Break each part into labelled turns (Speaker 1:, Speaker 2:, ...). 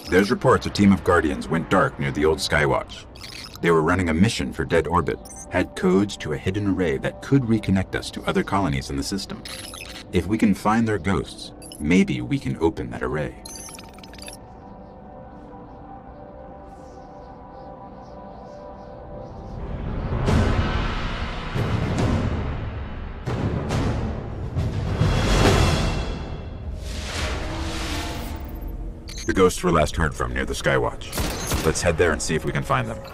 Speaker 1: There's reports a team of Guardians went dark near the old Skywatch. They were running a mission for Dead Orbit, had codes to a hidden array that could reconnect us to other colonies in the system. If we can find their ghosts, maybe we can open that array. The ghosts were last heard from near the Skywatch. Let's head there and see if we can find them.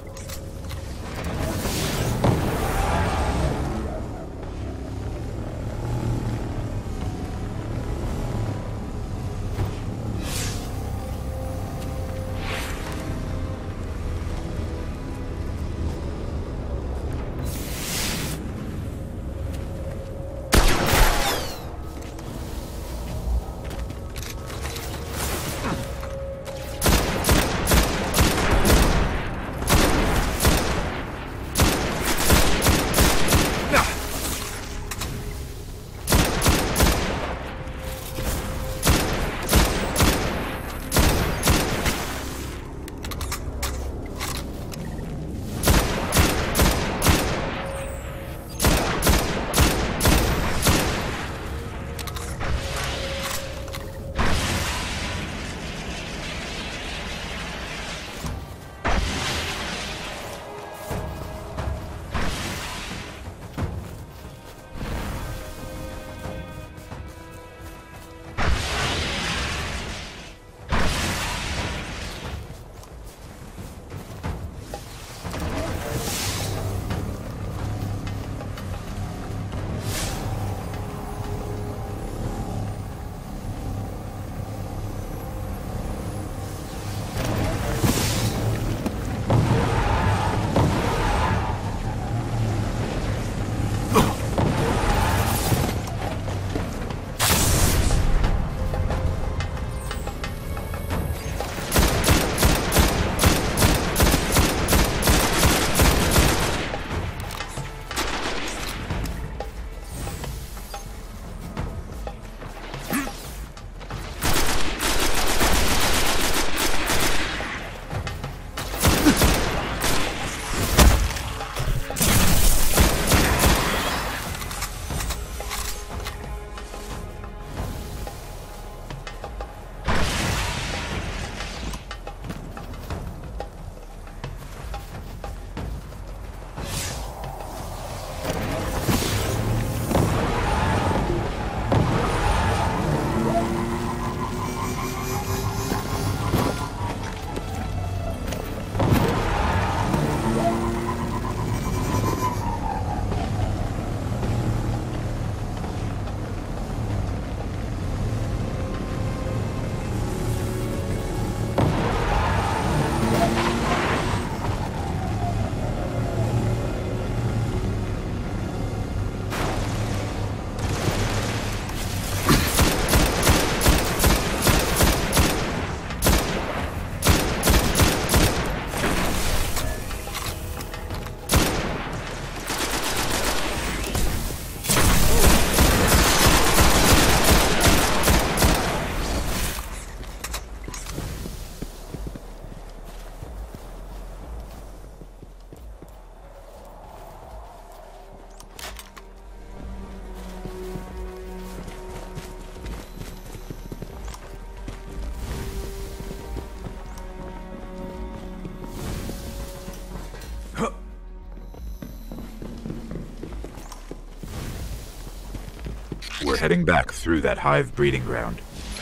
Speaker 1: We're heading back through that hive breeding ground.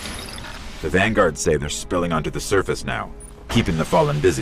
Speaker 1: The Vanguard say they're spilling onto the surface now, keeping the Fallen busy.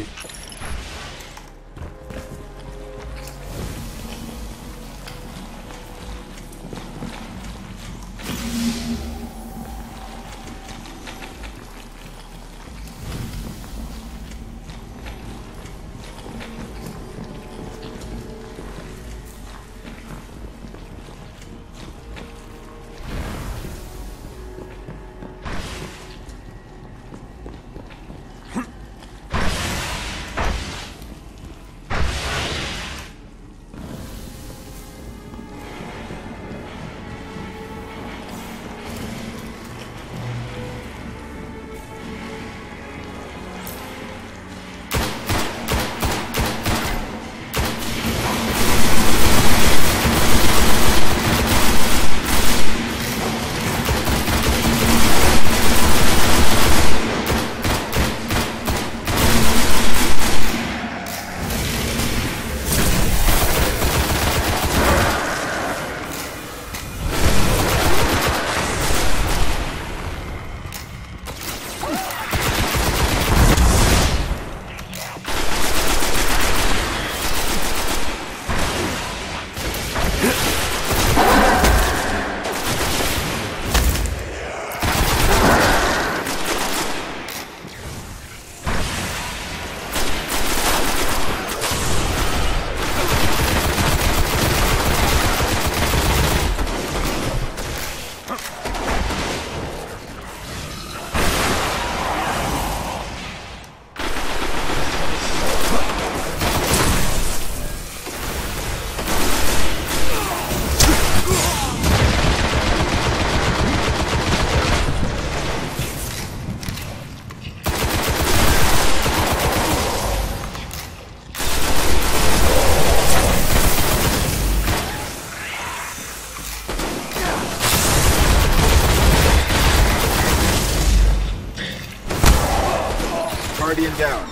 Speaker 1: down.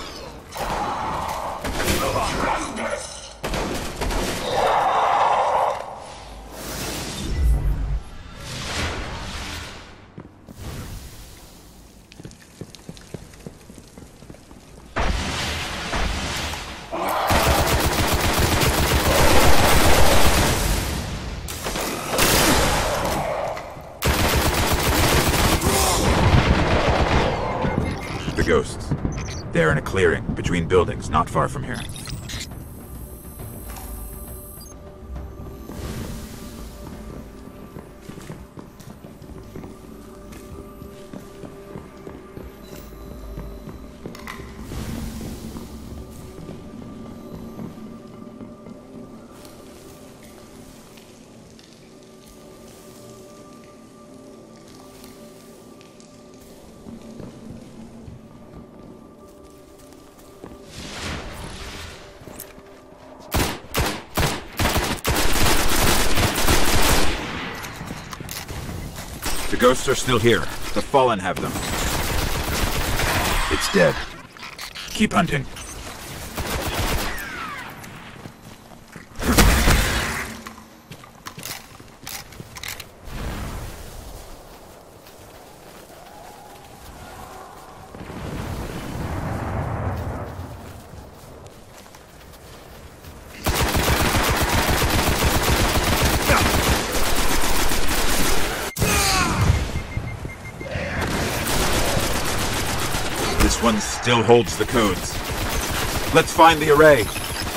Speaker 1: The ghosts. They're in a clearing between buildings not far from here. The ghosts are still here. The Fallen have them. It's dead. Keep hunting. This one still holds the codes. Let's find the array.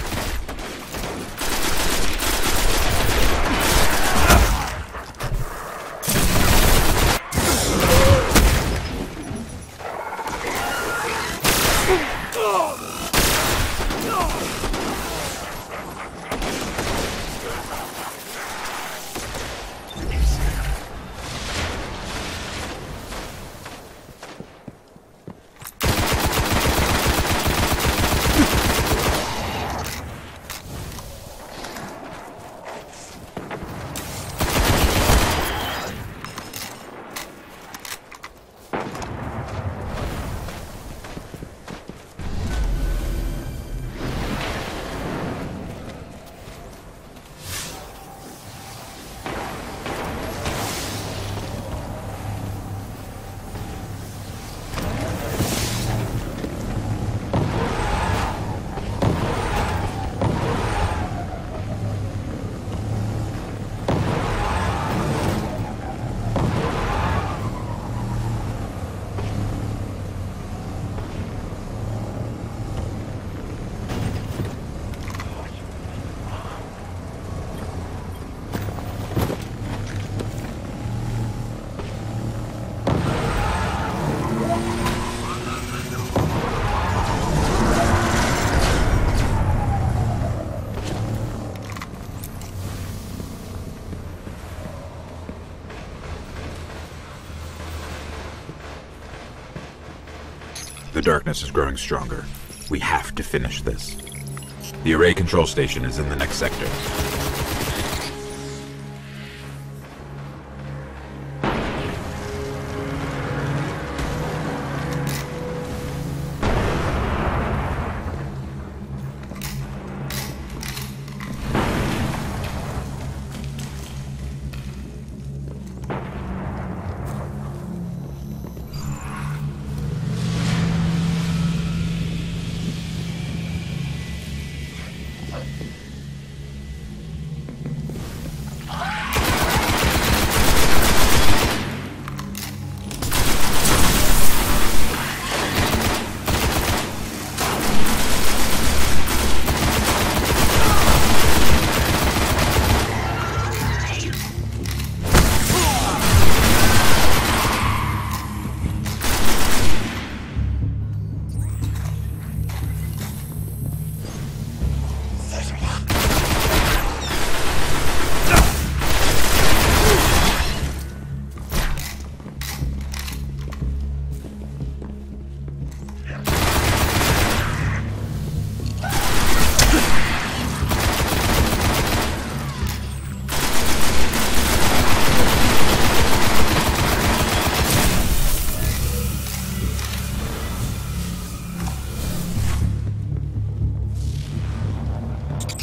Speaker 1: The darkness is growing stronger. We have to finish this. The array control station is in the next sector.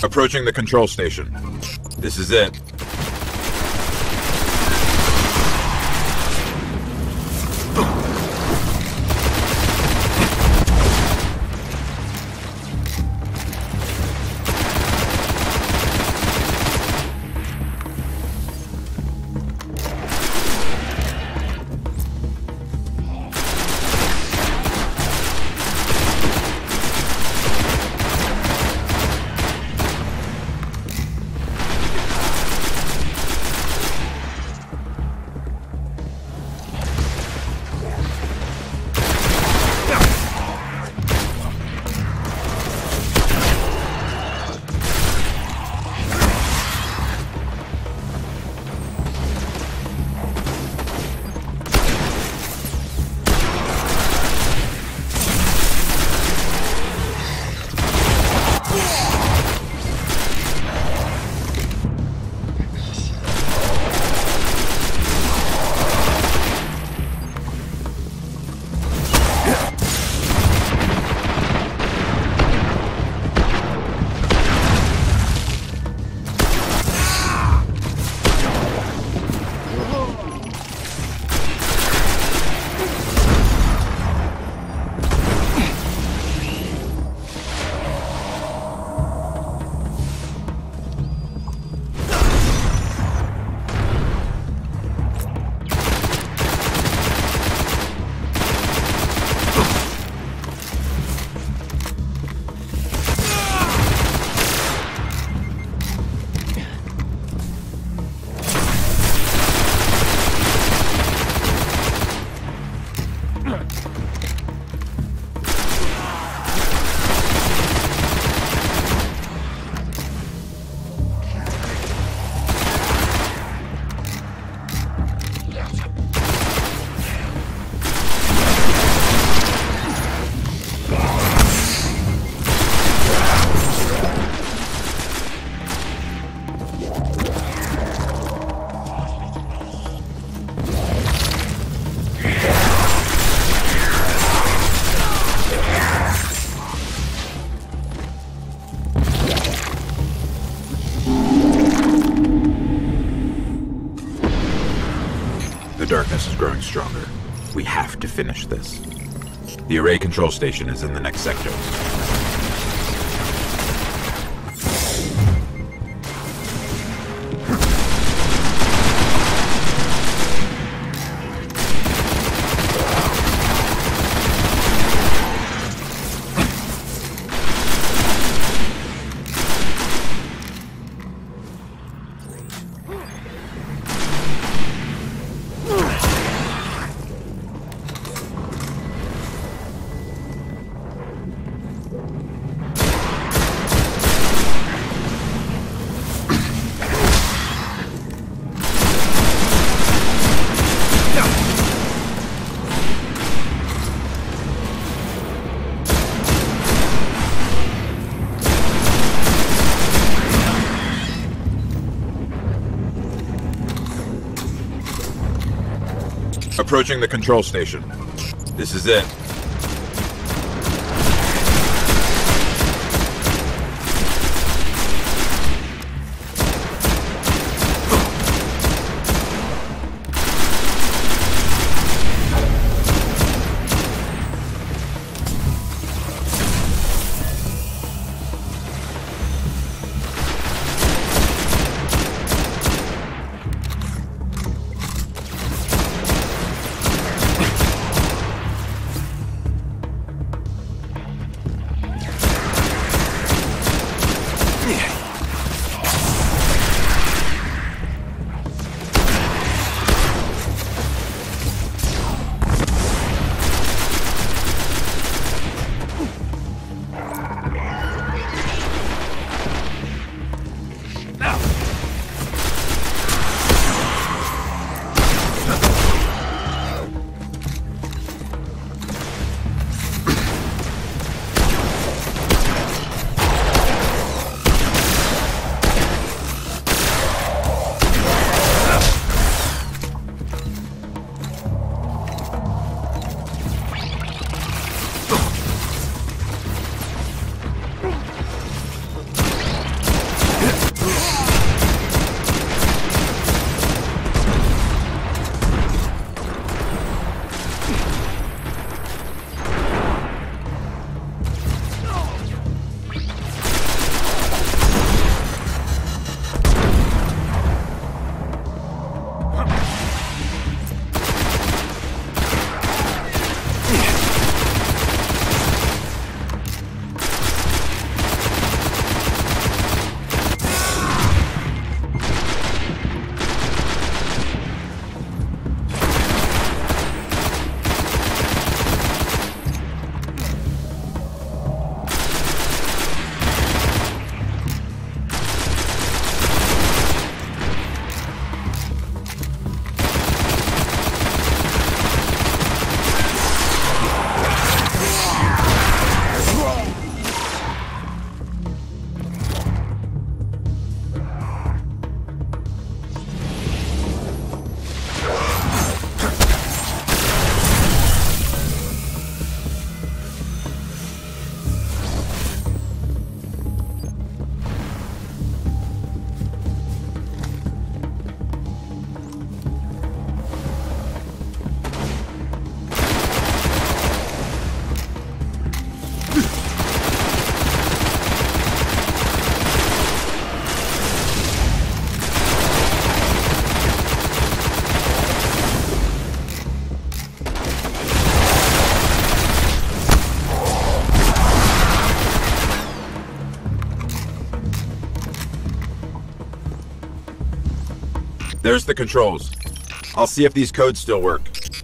Speaker 1: Approaching the control station. This is it. The darkness is growing stronger. We have to finish this. The array control station is in the next sector. Approaching the control station. This is it. There's the controls. I'll see if these codes still work.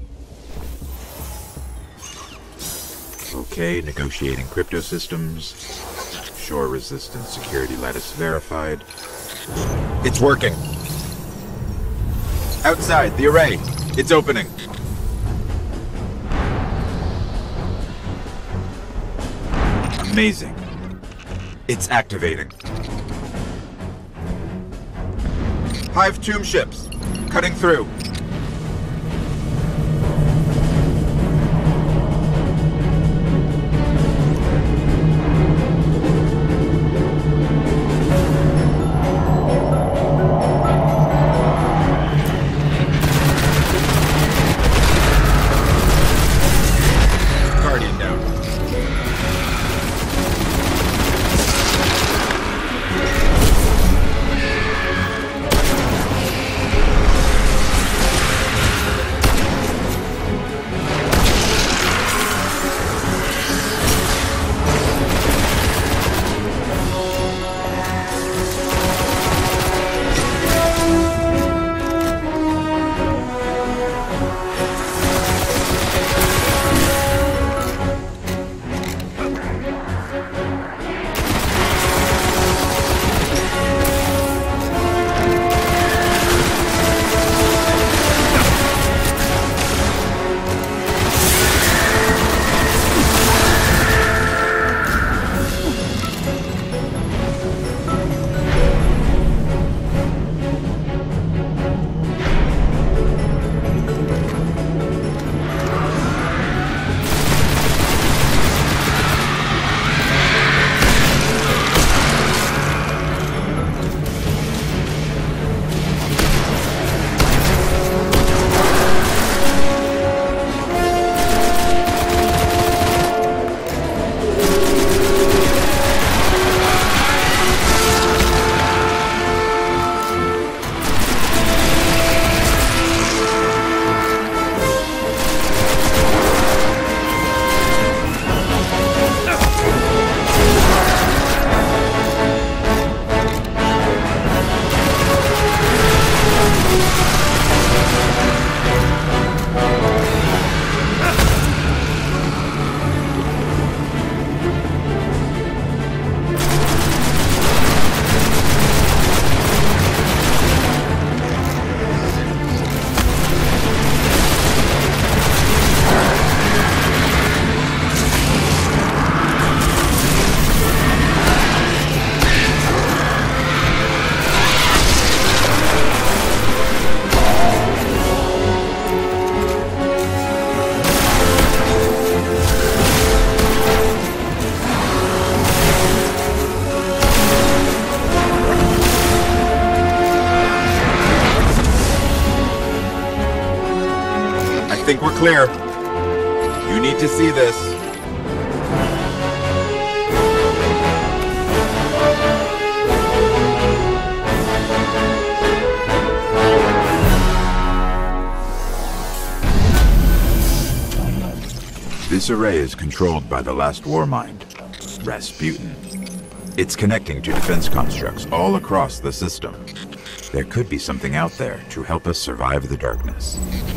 Speaker 1: Okay, negotiating crypto systems. Shore resistance security lattice verified. It's working. Outside, the array. It's opening. Amazing. It's activating. Hive tomb ships. Cutting through. Guardian down. I think we're clear. You need to see this. This array is controlled by the last Warmind, Rasputin. It's connecting to defense constructs all across the system. There could be something out there to help us survive the darkness.